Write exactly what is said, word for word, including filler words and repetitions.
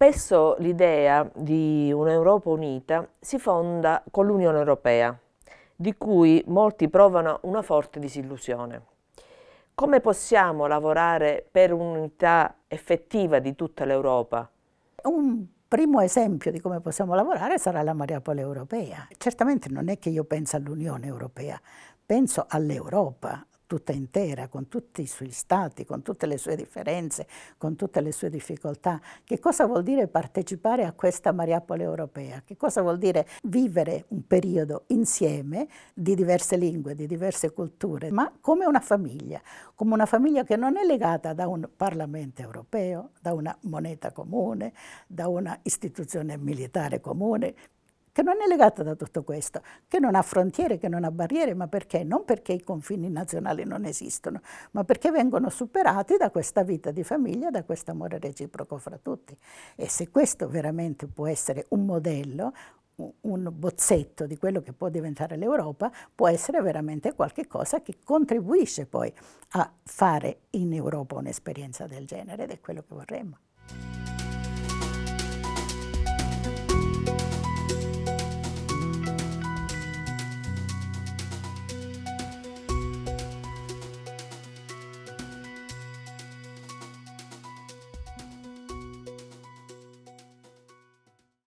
Spesso l'idea di un'Europa unita si fonda con l'Unione Europea, di cui molti provano una forte disillusione. Come possiamo lavorare per un'unità effettiva di tutta l'Europa? Un primo esempio di come possiamo lavorare sarà la Mariapole europea. Certamente non è che io penso all'Unione Europea, penso all'Europa tutta intera, con tutti i suoi stati, con tutte le sue differenze, con tutte le sue difficoltà. Che cosa vuol dire partecipare a questa Mariapole europea? Che cosa vuol dire vivere un periodo insieme di diverse lingue, di diverse culture, ma come una famiglia, come una famiglia che non è legata da un Parlamento europeo, da una moneta comune, da una istituzione militare comune, che non è legata da tutto questo, che non ha frontiere, che non ha barriere, ma perché? Non perché i confini nazionali non esistono, ma perché vengono superati da questa vita di famiglia, da questo amore reciproco fra tutti. E se questo veramente può essere un modello, un bozzetto di quello che può diventare l'Europa, può essere veramente qualche cosa che contribuisce poi a fare in Europa un'esperienza del genere, ed è quello che vorremmo.